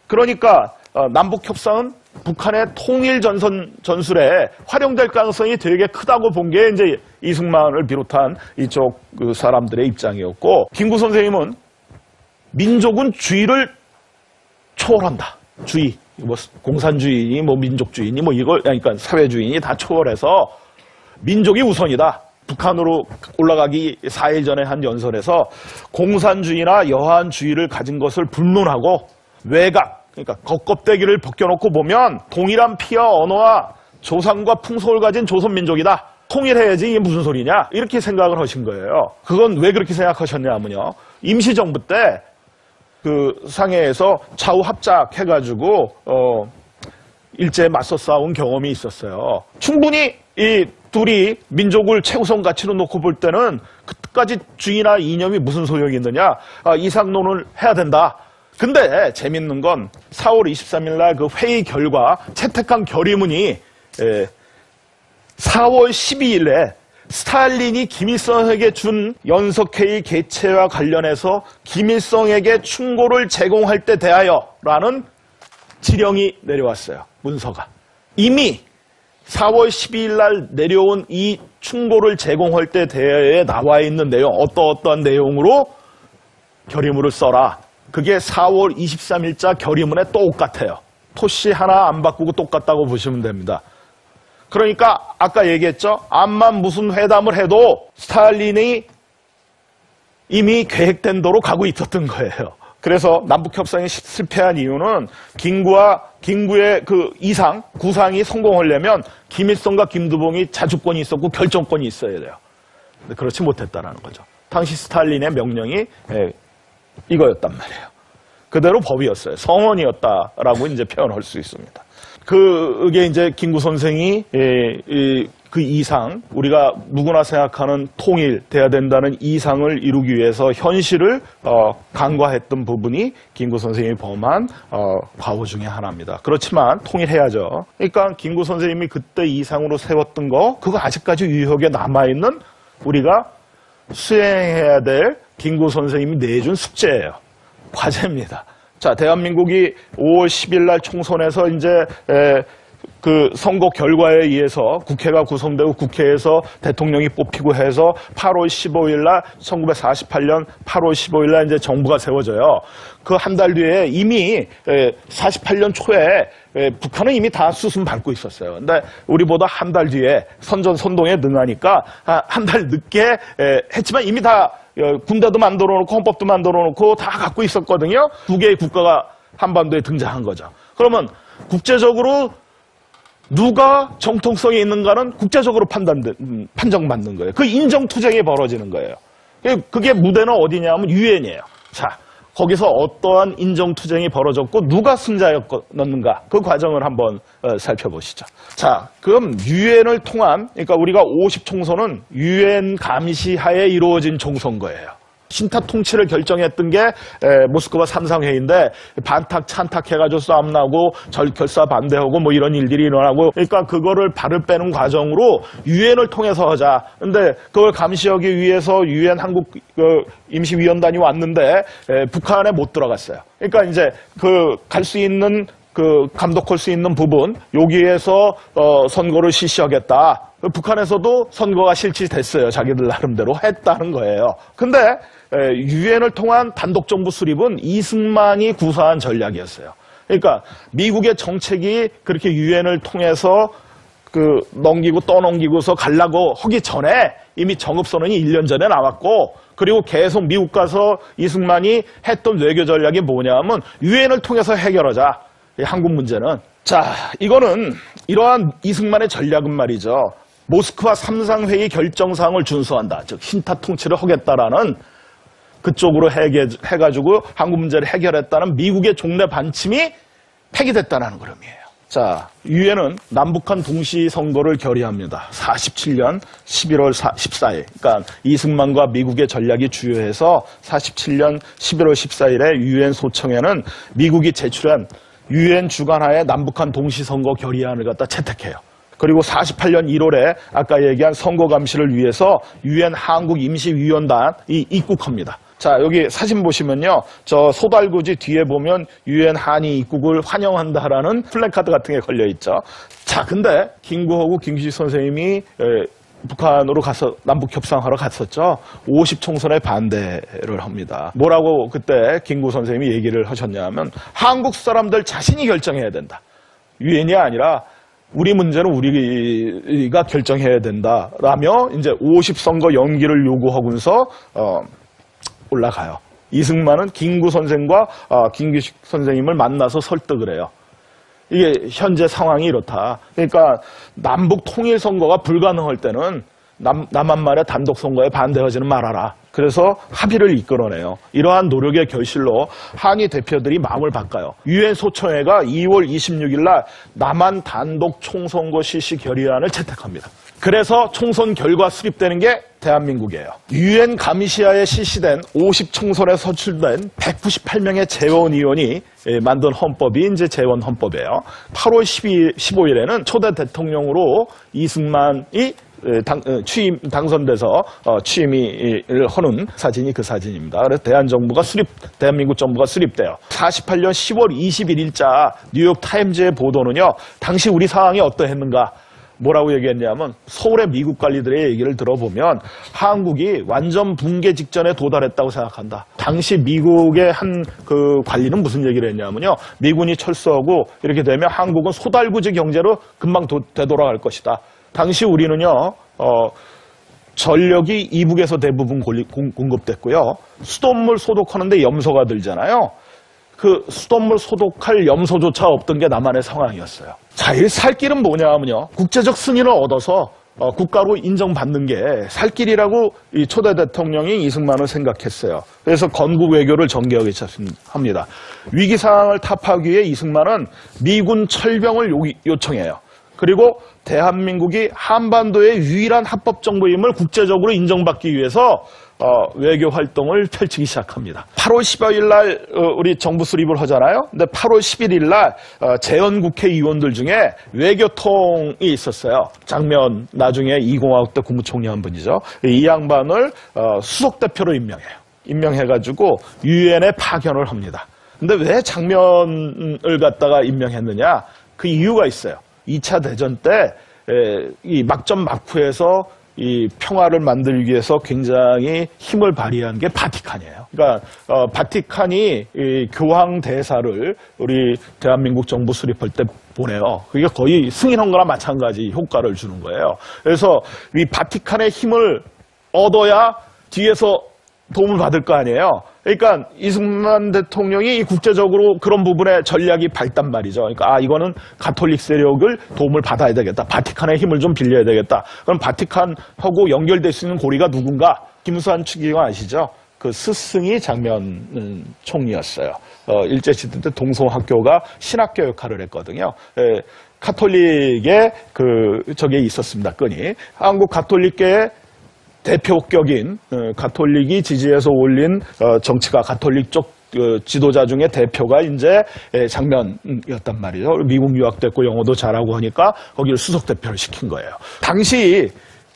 그러니까 남북협상은 북한의 통일 전술에 활용될 가능성이 되게 크다고 본 게 이제 이승만을 비롯한 이쪽 그 사람들의 입장이었고, 김구 선생님은 민족은 주의를 초월한다. 주의, 뭐 공산주의니 뭐 민족주의니 뭐 이걸, 그러니까 사회주의니 다 초월해서 민족이 우선이다. 북한으로 올라가기 4일 전에 한 연설에서 공산주의나 여한주의를 가진 것을 불문하고 외각, 그러니까 겉껍데기를 벗겨놓고 보면 동일한 피와 언어와 조상과 풍속을 가진 조선민족이다. 통일해야지 이게 무슨 소리냐? 이렇게 생각을 하신 거예요. 그건 왜 그렇게 생각하셨냐면요. 임시정부 때 그 상해에서 좌우 합작해가지고 일제에 맞서 싸운 경험이 있었어요. 충분히 이 둘이 민족을 최우선 가치로 놓고 볼 때는 그때까지 주의나 이념이 무슨 소용이 있느냐? 이상론을 해야 된다. 근데 재밌는 건 4월 23일 날 그 회의 결과 채택한 결의문이 4월 12일에 스탈린이 김일성에게 준 연석회의 개최와 관련해서 김일성에게 충고를 제공할 때 대하여라는 지령이 내려왔어요. 문서가. 이미 4월 12일 날 내려온 이 충고를 제공할 때 대하여에 나와 있는 내용, 어떠한 내용으로 결의문을 써라. 그게 4월 23일자 결의문에 똑같아요. 토씨 하나 안 바꾸고 똑같다고 보시면 됩니다. 그러니까 아까 얘기했죠. 암만 무슨 회담을 해도 스탈린이 이미 계획된 도로 가고 있었던 거예요. 그래서 남북협상이 실패한 이유는 김구의 그 구상이 성공하려면 김일성과 김두봉이 자주권이 있었고 결정권이 있어야 돼요. 근데 그렇지 못했다는 거죠. 당시 스탈린의 명령이 이거였단 말이에요. 그대로 법이었어요. 성언이었다라고 이제 표현할 수 있습니다. 그게 이제 김구 선생이 그 이상, 우리가 누구나 생각하는 통일, 돼야 된다는 이상을 이루기 위해서 현실을 간과했던 부분이 김구 선생님이 범한 과오 중에 하나입니다. 그렇지만 통일해야죠. 그러니까 김구 선생님이 그때 이상으로 세웠던 거, 그거 아직까지 유효하게 남아있는 우리가 수행해야 될 김구 선생님이 내준 숙제예요. 과제입니다. 자, 대한민국이 5월 10일 날 총선에서 이제 그 선거 결과에 의해서 국회가 구성되고 국회에서 대통령이 뽑히고 해서 8월 15일 날 1948년 8월 15일 날 이제 정부가 세워져요. 그 한 달 뒤에 이미 48년 초에 북한은 이미 다 수순 밟고 있었어요. 근데 우리보다 한 달 뒤에 선동에 능하니까 한 달 늦게 했지만 이미 다 군대도 만들어 놓고 헌법도 만들어 놓고 다 갖고 있었거든요. 두 개의 국가가 한반도에 등장한 거죠. 그러면 국제적으로 누가 정통성이 있는가는 국제적으로 판정받는 거예요. 그 인정투쟁이 벌어지는 거예요. 그게 무대는 어디냐면 유엔이에요. 자, 거기서 어떠한 인정투쟁이 벌어졌고 누가 승자였는가 그 과정을 한번 살펴보시죠. 자, 그럼 유엔을 통한, 그러니까 우리가 50총선은 유엔 감시하에 이루어진 총선거예요. 신타 통치를 결정했던 게 모스크바 삼상회의인데 반탁 찬탁 해가지고 싸움 나고 결사 반대하고 뭐 이런 일들이 일어나고, 그러니까 그거를 발을 빼는 과정으로 유엔을 통해서 하자. 근데 그걸 감시하기 위해서 유엔 한국 임시위원단이 왔는데 북한에 못 들어갔어요. 그러니까 이제 그 갈 수 있는 그 감독할 수 있는 부분, 여기에서 선거를 실시하겠다. 북한에서도 선거가 실시됐어요. 자기들 나름대로 했다는 거예요. 근데 유엔을 통한 단독정부 수립은 이승만이 구사한 전략이었어요. 그러니까 미국의 정책이 그렇게 유엔을 통해서 그 넘기고 떠넘기고서 가려고 하기 전에 이미 정읍선언이 1년 전에 나왔고, 그리고 계속 미국 가서 이승만이 했던 외교 전략이 뭐냐면 유엔을 통해서 해결하자. 이 한국 문제는. 자, 이거는 이러한 이승만의 전략은 말이죠. 모스크바 삼상회의 결정사항을 준수한다. 즉 신타 통치를 하겠다라는 그쪽으로 해가지고 한국 문제를 해결했다는 미국의 종래 반침이 폐기됐다는 그림이에요. 자, 유엔은 남북한 동시 선거를 결의합니다. 47년 11월 14일. 그러니까 이승만과 미국의 전략이 주요해서 47년 11월 14일에 유엔 소청에는 미국이 제출한 유엔 주관하에 남북한 동시 선거 결의안을 갖다 채택해요. 그리고 48년 1월에 아까 얘기한 선거 감시를 위해서 유엔 한국 임시위원단이 입국합니다. 자, 여기 사진 보시면요. 저 소달구지 뒤에 보면 유엔 한이 입국을 환영한다라는 플래카드 같은 게 걸려 있죠. 자, 근데 김구호구 김기식 선생님이 북한으로 가서 남북 협상하러 갔었죠. 50총선에 반대를 합니다. 뭐라고 그때 김구 선생님이 얘기를 하셨냐면 한국 사람들 자신이 결정해야 된다. 유엔이 아니라 우리 문제는 우리가 결정해야 된다라며 이제 50선거 연기를 요구하면서 올라가요. 이승만은 김구 선생과 김기식 선생님을 만나서 설득을 해요. 이게 현재 상황이 이렇다. 그러니까 남북 통일 선거가 불가능할 때는 남한말의 단독 선거에 반대하지는 말아라. 그래서 합의를 이끌어내요. 이러한 노력의 결실로 한이 대표들이 마음을 바꿔요. 유엔 소총회가 2월 26일 날 남한 단독 총선거 실시 결의안을 채택합니다. 그래서 총선 결과 수립되는 게 대한민국이에요. 유엔 가미시아에 실시된 50총선에 선출된 198명의 재원위원이 만든 헌법이 이제 재원헌법이에요. 8월 15일에는 초대 대통령으로 이승만이 당선돼서 취임을 하는 사진이 그 사진입니다. 그래서 대한민국 정부가 수립돼요. 48년 10월 21일자 뉴욕 타임즈의 보도는요, 당시 우리 상황이 어떠했는가? 뭐라고 얘기했냐면 서울의 미국 관리들의 얘기를 들어보면 한국이 완전 붕괴 직전에 도달했다고 생각한다. 당시 미국의 한 그 관리는 무슨 얘기를 했냐면요. 미군이 철수하고 이렇게 되면 한국은 소달구지 경제로 금방 되돌아갈 것이다. 당시 우리는요. 전력이 이북에서 대부분 공급됐고요. 수돗물 소독하는데 염소가 들잖아요. 그 수돗물 소독할 염소조차 없던 게 남한의 상황이었어요. 자, 이 살 길은 뭐냐면요. 국제적 승인을 얻어서 국가로 인정받는 게 살 길이라고 이 초대 대통령이 이승만을 생각했어요. 그래서 건국 외교를 전개하기 시작합니다. 위기 상황을 타파하기 위해 이승만은 미군 철병을 요청해요. 그리고 대한민국이 한반도의 유일한 합법정부임을 국제적으로 인정받기 위해서 외교 활동을 펼치기 시작합니다. 8월 15일 날 우리 정부 수립을 하잖아요. 근데 8월 11일 날 재헌국회의원들 중에 외교통이 있었어요. 장면 나중에 이공화국 때 국무총리 한 분이죠. 이 양반을 수석대표로 임명해요. 임명해가지고 유엔에 파견을 합니다. 근데 왜 장면을 갖다가 임명했느냐? 그 이유가 있어요. 2차 대전 때 이 막전 막후에서 이 평화를 만들기 위해서 굉장히 힘을 발휘한 게 바티칸이에요. 그러니까 바티칸이 이 교황 대사를 우리 대한민국 정부 수립할 때 보내요. 그게 거의 승인한 거나 마찬가지 효과를 주는 거예요. 그래서 이 바티칸의 힘을 얻어야 뒤에서 도움을 받을 거 아니에요. 그러니까 이승만 대통령이 국제적으로 그런 부분에 전략이 밝단 말이죠. 그러니까 이거는 가톨릭 세력을 도움을 받아야 되겠다. 바티칸의 힘을 좀 빌려야 되겠다. 그럼 바티칸하고 연결될 수 있는 고리가 누군가? 김수환 추기경 아시죠? 그 스승이 장면 총리였어요. 일제시대 때 동성학교가 신학교 역할을 했거든요. 가톨릭의 저게 있었습니다. 끈이. 한국 가톨릭계의 대표격인 가톨릭이 지지해서 올린 정치가 가톨릭 쪽 지도자 중에 대표가 이제 장면이었단 말이죠. 미국 유학됐고 영어도 잘하고 하니까 거기를 수석 대표를 시킨 거예요. 당시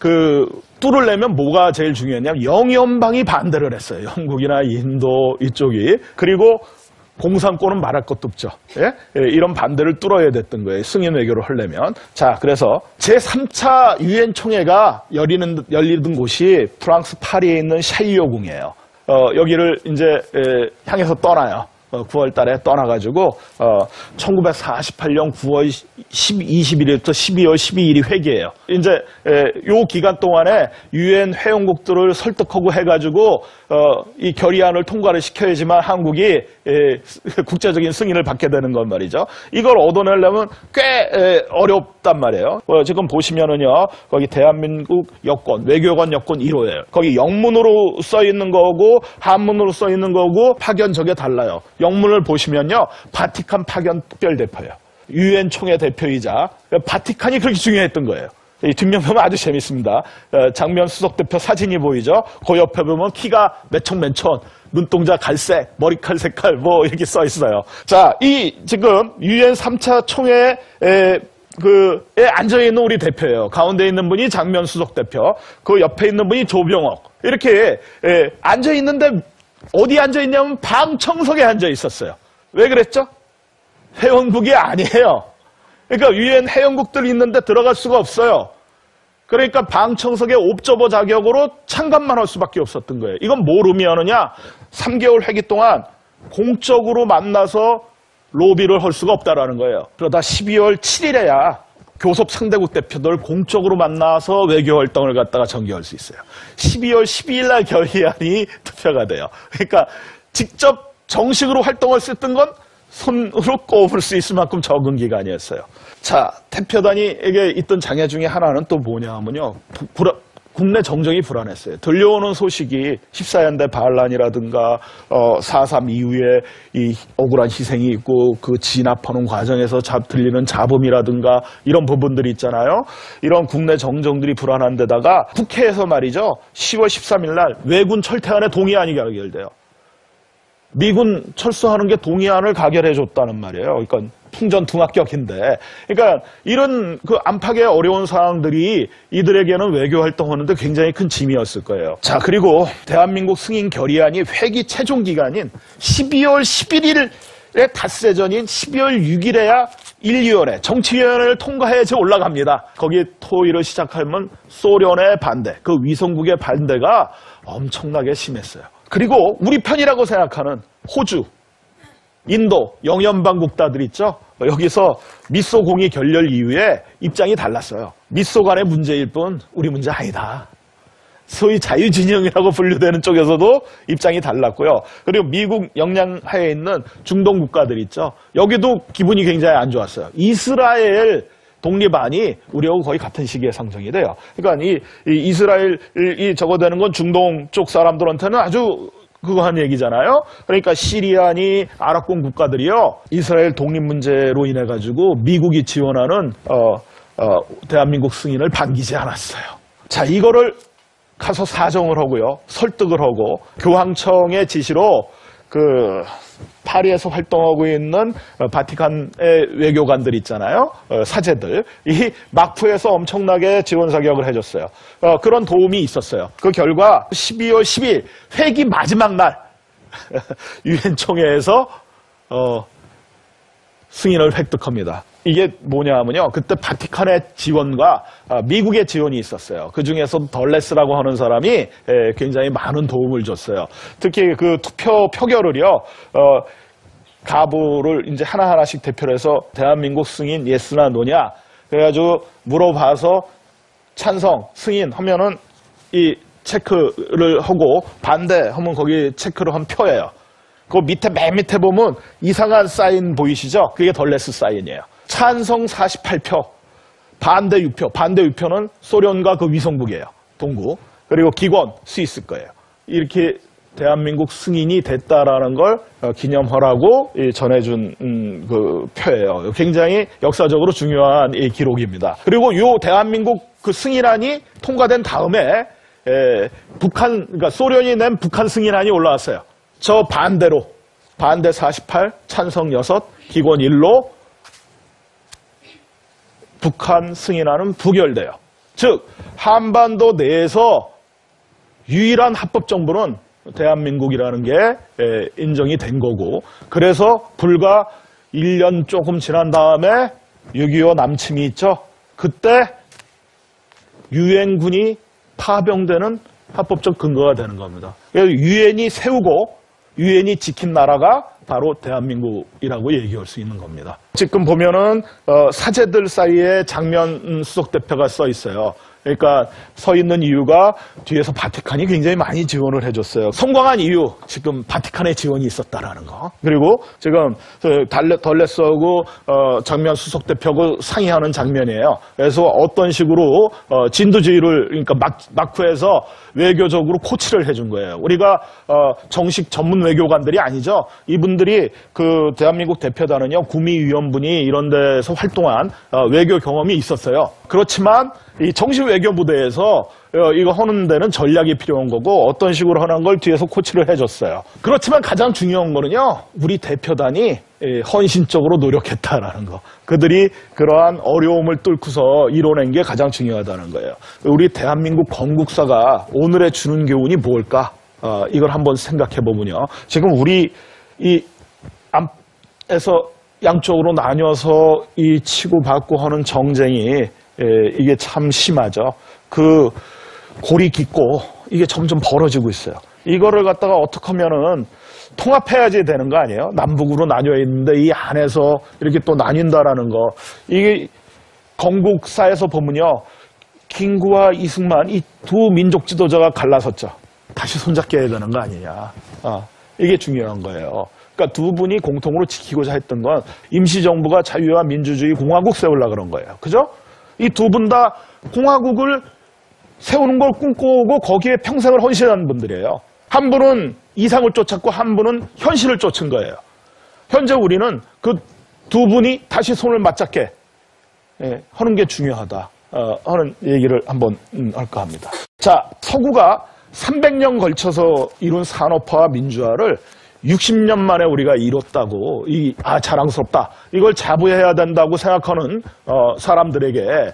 뚫을 내면 뭐가 제일 중요했냐면 영연방이 반대를 했어요. 영국이나 인도 이쪽이. 그리고 공산권은 말할 것도 없죠. 예? 이런 반대를 뚫어야 됐던 거예요. 승인 외교를 하려면. 자, 그래서 제3차 유엔 총회가 열리던 곳이 프랑스 파리에 있는 샤이어궁이에요. 여기를 이제 향해서 떠나요. 9월 달에 떠나가지고 1948년 9월 21일부터 12월 12일이 회기예요. 이제 요 기간 동안에 유엔 회원국들을 설득하고 해가지고 이 결의안을 통과를 시켜야지만 한국이 국제적인 승인을 받게 되는 건 말이죠. 이걸 얻어내려면 꽤 어렵단 말이에요. 지금 보시면은요, 거기 대한민국 여권, 외교관 여권 1호예요. 거기 영문으로 써 있는 거고 한문으로 써 있는 거고 파견 저게 달라요. 영문을 보시면요, 바티칸 파견 특별대표예요. 유엔 총회 대표이자 바티칸이 그렇게 중요했던 거예요. 이 뒷면 보면 아주 재밌습니다. 장면 수석대표 사진이 보이죠? 그 옆에 보면 키가 몇천, 눈동자 갈색, 머리칼 색깔 뭐 이렇게 써 있어요. 자, 지금 유엔 3차 총회에 앉아있는 우리 대표예요. 가운데 있는 분이 장면 수석대표, 그 옆에 있는 분이 조병옥. 이렇게 앉아있는데 어디 앉아있냐면 방청석에 앉아있었어요. 왜 그랬죠? 회원국이 아니에요. 그러니까 유엔 회원국들이 있는데 들어갈 수가 없어요. 그러니까 방청석의 옵저버 자격으로 참관만 할 수밖에 없었던 거예요. 이건 뭘 의미하느냐? 3개월 회기 동안 공적으로 만나서 로비를 할 수가 없다라는 거예요. 그러다 12월 7일에야 교섭 상대국 대표들 공적으로 만나서 외교 활동을 갖다가 전개할 수 있어요. 12월 12일 날 결의안이 투표가 돼요. 그러니까 직접 정식으로 활동을 했던 건 손으로 꼽을 수 있을 만큼 적은 기간이었어요. 자, 대표단에게 있던 장애 중에 하나는 또 뭐냐 하면요. 국내 정정이 불안했어요. 들려오는 소식이 14연대 반란이라든가 4.3 이후에 이 억울한 희생이 있고 그 진압하는 과정에서 들리는 잡음이라든가 이런 부분들이 있잖아요. 이런 국내 정정들이 불안한 데다가 국회에서 말이죠. 10월 13일 날 외군 철퇴안에 동의안이 가결돼요. 미군 철수하는 게 동의안을 가결해 줬다는 말이에요. 그러니까 풍전등합격인데, 그러니까 이런 그 안팎의 어려운 상황들이 이들에게는 외교 활동하는데 굉장히 큰 짐이었을 거예요. 자, 그리고 대한민국 승인 결의안이 회기 최종 기간인 12월 11일에 닷새 전인 12월 6일에야 인류위원회, 정치위원회를 통과해야지 올라갑니다. 거기에 토의를 시작하면 소련의 반대, 그 위성국의 반대가 엄청나게 심했어요. 그리고 우리 편이라고 생각하는 호주, 인도, 영연방 국가들 있죠? 여기서 미소 공의 결렬 이후에 입장이 달랐어요. 미소 간의 문제일 뿐 우리 문제 아니다. 소위 자유진영이라고 분류되는 쪽에서도 입장이 달랐고요. 그리고 미국 영향하에 있는 중동 국가들 있죠? 여기도 기분이 굉장히 안 좋았어요. 이스라엘 독립안이 우리하고 거의 같은 시기에 상정이 돼요. 그러니까 이 이스라엘이 저거 되는 건 중동 쪽 사람들한테는 아주 그거 한 얘기잖아요. 그러니까 시리아니 아랍권 국가들이요. 이스라엘 독립 문제로 인해 가지고 미국이 지원하는 대한민국 승인을 반기지 않았어요. 자, 이거를 가서 사정을 하고요. 설득을 하고 교황청의 지시로 그 파리에서 활동하고 있는 바티칸의 외교관들 있잖아요. 사제들. 이 마쿠에서 엄청나게 지원 사격을 해줬어요. 그런 도움이 있었어요. 그 결과 12월 10일 회기 마지막 날 유엔 총회에서 승인을 획득합니다. 이게 뭐냐 하면요. 그때 바티칸의 지원과 미국의 지원이 있었어요. 그 중에서 덜레스라고 하는 사람이 굉장히 많은 도움을 줬어요. 특히 그 투표 표결을요. 가부를 이제 하나하나씩 대표를 해서 대한민국 승인 예스나 노냐. 그래가지고 물어봐서 찬성, 승인 하면은 이 체크를 하고 반대하면 거기 체크를 한 표예요. 그 밑에 맨 밑에 보면 이상한 사인 보이시죠? 그게 덜레스 사인이에요. 찬성 48표, 반대 6표. 반대 6표는 소련과 그 위성국이에요. 동구. 그리고 기권 스위스 거예요. 이렇게 대한민국 승인이 됐다라는 걸 기념하라고 전해준 그 표예요. 굉장히 역사적으로 중요한 이 기록입니다. 그리고 요 대한민국 그 승인안이 통과된 다음에 북한, 그러니까 소련이 낸 북한 승인안이 올라왔어요. 저 반대로 반대 48, 찬성 6, 기권 1로 북한 승인안은 부결돼요. 즉 한반도 내에서 유일한 합법 정부는 대한민국이라는 게 인정이 된 거고, 그래서 불과 1년 조금 지난 다음에 6.25 남침이 있죠. 그때 유엔군이 파병되는 합법적 근거가 되는 겁니다. 유엔이 세우고 유엔이 지킨 나라가 바로 대한민국이라고 얘기할 수 있는 겁니다. 지금 보면은 사제들 사이에 장면 수석 대표가 써 있어요. 그러니까 서 있는 이유가 뒤에서 바티칸이 굉장히 많이 지원을 해줬어요. 성공한 이유, 지금 바티칸의 지원이 있었다라는 거. 그리고 지금 덜레스하고 장면 수석 대표하고 상의하는 장면이에요. 그래서 어떤 식으로 진두지휘를, 그러니까 마쿠에서 외교적으로 코치를 해준 거예요. 우리가 정식 전문 외교관들이 아니죠. 이분들이 그 대한민국 대표단은요, 구미위원분이 이런 데서 활동한 외교 경험이 있었어요. 그렇지만 이 정식 외교 무대에서 이거 하는 데는 전략이 필요한 거고 어떤 식으로 하는 걸 뒤에서 코치를 해줬어요. 그렇지만 가장 중요한 거는요, 우리 대표단이 헌신적으로 노력했다라는 거. 그들이 그러한 어려움을 뚫고서 이뤄낸 게 가장 중요하다는 거예요. 우리 대한민국 건국사가 오늘의 주는 교훈이 뭘까? 이걸 한번 생각해 보면요. 지금 우리 이 앞에서 양쪽으로 나뉘어서 이 치고받고 하는 정쟁이 이게 참 심하죠. 그 골이 깊고 이게 점점 벌어지고 있어요. 이거를 갖다가 어떻게 하면은 통합해야지 되는 거 아니에요? 남북으로 나뉘어 있는데 이 안에서 이렇게 또 나뉜다라는 거. 이게 건국사에서 보면요. 김구와 이승만 이 두 민족 지도자가 갈라섰죠. 다시 손잡게 해야 되는 거 아니냐. 이게 중요한 거예요. 그러니까 두 분이 공통으로 지키고자 했던 건 임시정부가 자유와 민주주의 공화국 세우려고 그런 거예요. 그죠? 이 두 분 다 공화국을 세우는 걸 꿈꾸고 거기에 평생을 헌신한 분들이에요. 한 분은 이상을 쫓았고 한 분은 현실을 쫓은 거예요. 현재 우리는 그 두 분이 다시 손을 맞잡게 하는 게 중요하다 하는 얘기를 한번 할까 합니다. 자, 서구가 300년 걸쳐서 이룬 산업화와 민주화를 60년 만에 우리가 이뤘다고 자랑스럽다. 이걸 자부해야 된다고 생각하는 사람들에게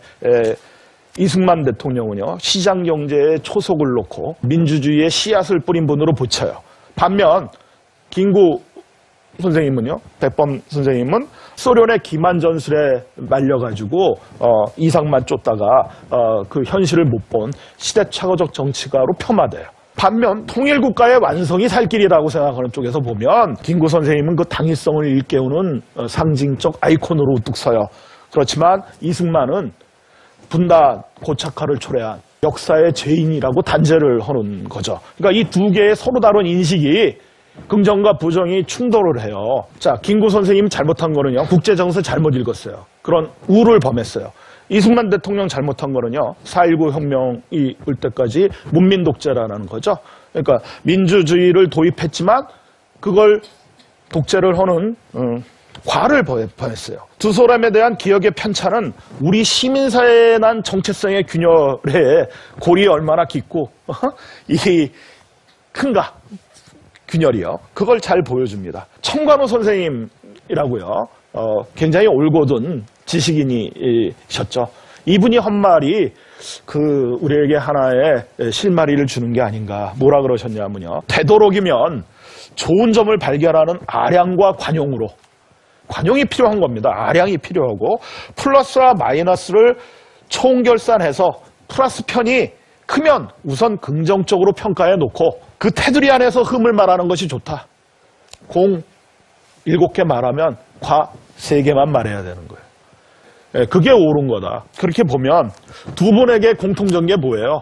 이승만 대통령은요. 시장경제에 초석을 놓고 민주주의의 씨앗을 뿌린 분으로 보쳐요. 반면 김구 선생님은요. 백범 선생님은 소련의 기만 전술에 말려가지고 이상만 쫓다가 그 현실을 못 본 시대착오적 정치가로 폄하돼요. 반면 통일국가의 완성이 살 길이라고 생각하는 쪽에서 보면 김구 선생님은 그 당위성을 일깨우는 상징적 아이콘으로 우뚝 서요. 그렇지만 이승만은 분다 고착화를 초래한 역사의 죄인이라고 단죄를 하는 거죠. 그러니까 이 두 개의 서로 다른 인식이 긍정과 부정이 충돌을 해요. 자, 김구 선생님 잘못한 거는요. 국제정세 잘못 읽었어요. 그런 우를 범했어요. 이승만 대통령 잘못한 거는요. 4.19 혁명이 올 때까지 문민 독재라는 거죠. 그러니까 민주주의를 도입했지만 그걸 독재를 하는 과를 범했어요. 두 사람에 대한 기억의 편차는 우리 시민사회에 난 정체성의 균열에 골이 얼마나 깊고 이 큰가 균열이요. 그걸 잘 보여줍니다. 청관호 선생님이라고요. 굉장히 올곧은 지식인이셨죠. 이분이 한 말이 우리에게 하나의 실마리를 주는 게 아닌가. 뭐라 그러셨냐면요. 되도록이면 좋은 점을 발견하는 아량과 관용으로. 관용이 필요한 겁니다. 아량이 필요하고 플러스와 마이너스를 총결산해서 플러스 편이 크면 우선 긍정적으로 평가해 놓고 그 테두리 안에서 흠을 말하는 것이 좋다. 공 7개 말하면 과 3개만 말해야 되는 거예요. 그게 옳은 거다. 그렇게 보면 두 분에게 공통된 게 뭐예요?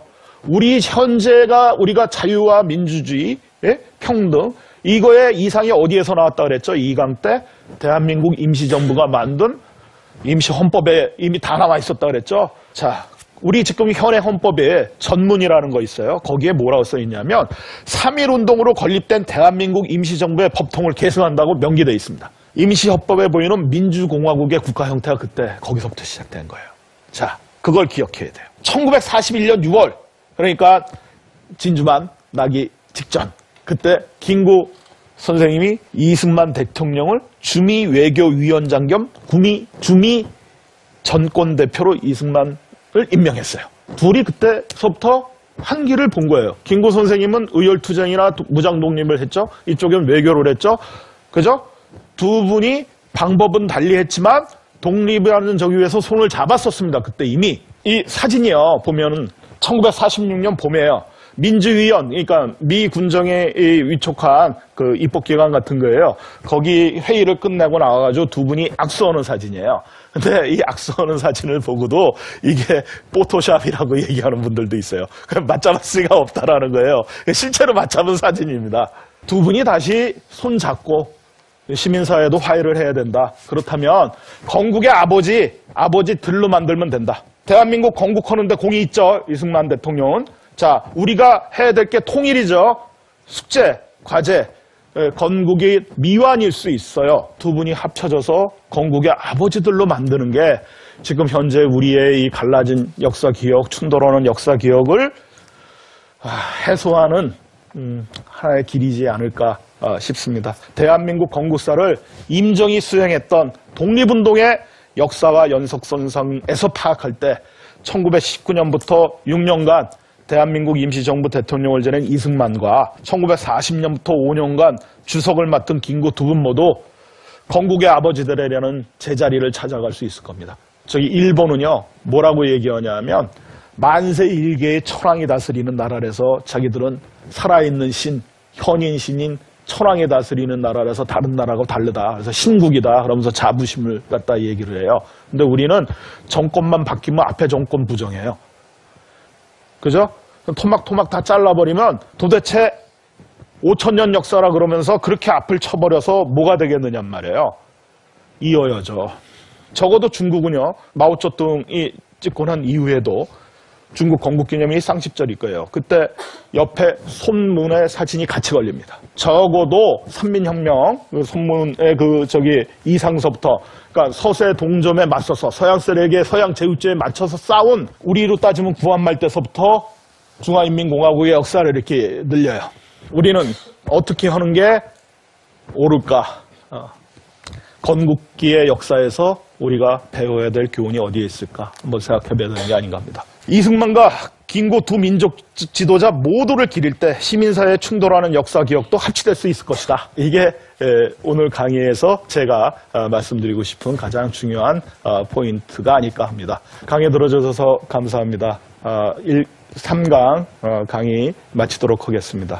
우리가 자유와 민주주의, 평등 이거의 이상이 어디에서 나왔다 그랬죠? 이강 때 대한민국 임시정부가 만든 임시헌법에 이미 다 나와 있었다 그랬죠? 자, 우리 지금 현행 헌법에 전문이라는 거 있어요. 거기에 뭐라고 써 있냐면 3.1운동으로 건립된 대한민국 임시정부의 법통을 계승한다고 명기되어 있습니다. 임시헌법에 보이는 민주공화국의 국가 형태가 그때 거기서부터 시작된 거예요. 자, 그걸 기억해야 돼요. 1941년 6월 그러니까 진주만 나기 직전 그때 김구 선생님이 이승만 대통령을 주미외교위원장 겸 주미 전권대표로 이승만을 임명했어요. 둘이 그때서부터 한 길을 본 거예요. 김구 선생님은 의열투쟁이나 무장독립을 했죠. 이쪽은 외교를 했죠. 그죠? 두 분이 방법은 달리했지만 독립이라는 저기 위해서 손을 잡았었습니다. 그때 이미. 이 사진이요. 보면은 1946년 봄에요. 민주위원, 그러니까 미 군정에 위촉한 그 입법기관 같은 거예요. 거기 회의를 끝내고 나와가지고 두 분이 악수하는 사진이에요. 근데 이 악수하는 사진을 보고도 이게 포토샵이라고 얘기하는 분들도 있어요. 그럼 맞잡을 리가 없다라는 거예요. 실제로 맞잡은 사진입니다. 두 분이 다시 손 잡고 시민사회도 화해를 해야 된다. 그렇다면 건국의 아버지 들로 만들면 된다. 대한민국 건국하는데 공이 있죠. 이승만 대통령은. 자, 우리가 해야 될 게 통일이죠. 숙제, 과제, 건국이 미완일 수 있어요. 두 분이 합쳐져서 건국의 아버지들로 만드는 게 지금 현재 우리의 이 갈라진 역사 기억, 충돌하는 역사 기억을 해소하는 하나의 길이지 않을까 싶습니다. 대한민국 건국사를 임정이 수행했던 독립운동의 역사와 연속선상에서 파악할 때 1919년부터 6년간 대한민국 임시정부 대통령을 지낸 이승만과 1940년부터 5년간 주석을 맡은 김구 두 분 모두 건국의 아버지들이라는 제자리를 찾아갈 수 있을 겁니다. 저기 일본은요, 뭐라고 얘기하냐면 만세 일개의 천황이 다스리는 나라라서 자기들은 살아있는 신, 현인 신인 천황이 다스리는 나라라서 다른 나라하고 다르다. 그래서 신국이다. 그러면서 자부심을 갖다 얘기를 해요. 근데 우리는 정권만 바뀌면 앞에 정권 부정해요. 그죠? 토막토막 다 잘라버리면 도대체 5,000년 역사라 그러면서 그렇게 앞을 쳐버려서 뭐가 되겠느냔 말이에요. 이어야죠. 적어도 중국은요, 마오쩌둥이 찍고 난 이후에도 중국 건국기념일이 쌍십절일 거예요. 그때 옆에 손문의 사진이 같이 걸립니다. 적어도 삼민혁명, 손문의 이상서부터, 그러니까 서세 동점에 맞서서 서양 세력의 서양 제국주의에 맞춰서 싸운 우리로 따지면 구한말 때서부터 중화인민공화국의 역사를 이렇게 늘려요. 우리는 어떻게 하는 게 옳을까? 건국기의 역사에서 우리가 배워야 될 교훈이 어디에 있을까? 한번 생각해봐야 되는 게 아닌가 합니다. 이승만과 김구 두 민족 지도자 모두를 기릴 때 시민사회에 충돌하는 역사 기억도 합치될 수 있을 것이다. 이게 오늘 강의에서 제가 말씀드리고 싶은 가장 중요한 포인트가 아닐까 합니다. 강의 들어주셔서 감사합니다. 3강 강의 마치도록 하겠습니다.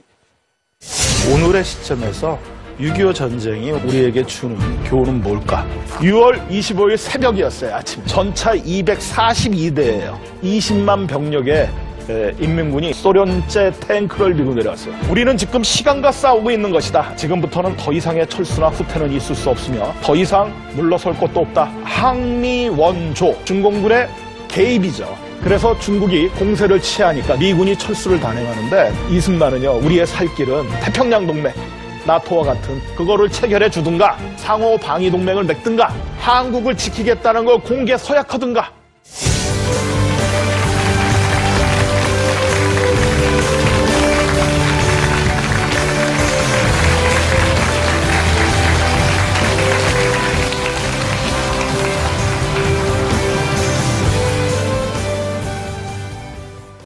오늘의 시점에서 6.25 전쟁이 우리에게 주는 교훈은 뭘까? 6월 25일 새벽이었어요, 아침. 전차 242대예요. 20만 병력의 인민군이 소련제 탱크를 밀고 내려왔어요. 우리는 지금 시간과 싸우고 있는 것이다. 지금부터는 더 이상의 철수나 후퇴는 있을 수 없으며 더 이상 물러설 것도 없다. 항미원조, 중공군의 개입이죠. 그래서 중국이 공세를 취하니까 미군이 철수를 단행하는데 이승만은요, 우리의 살 길은 태평양 동맹, 나토와 같은 그거를 체결해 주든가 상호 방위 동맹을 맺든가 한국을 지키겠다는 걸 공개 서약하든가